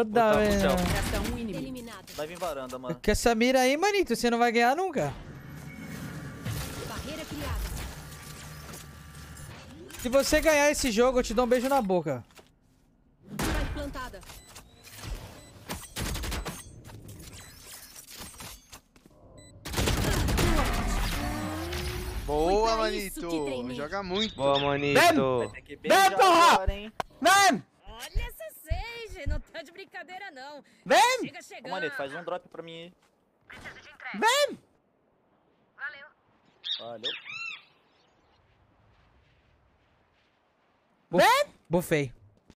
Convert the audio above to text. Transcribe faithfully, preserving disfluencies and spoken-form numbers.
Dá, Botar pro céu. Resta um inimigo. Eliminado. Vai vir varanda, mano. Com essa mira aí, manito, você não vai ganhar nunca. Barreira criada. Se você ganhar esse jogo, eu te dou um beijo na boca. Spike plantada. Boa, Foi pra isso que manito. treinei. Joga muito. Boa, manito. Tem que Vem, beijar porra! agora, hein? Vem! Olha essa Sage, não tá de brincadeira não. Vem! Chega Ô, chegando. manito, faz um drop pra mim aí. Vem! Valeu. Buf... Bufei.